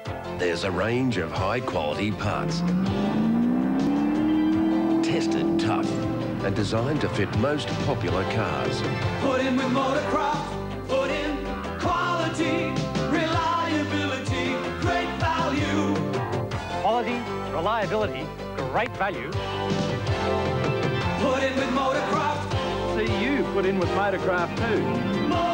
There's a range of high-quality parts, tested tough and designed to fit most popular cars. Put in with Motorcraft, put in quality, reliability, great value. Quality, reliability, great value. Put in with Motorcraft. See you put in with Motorcraft too.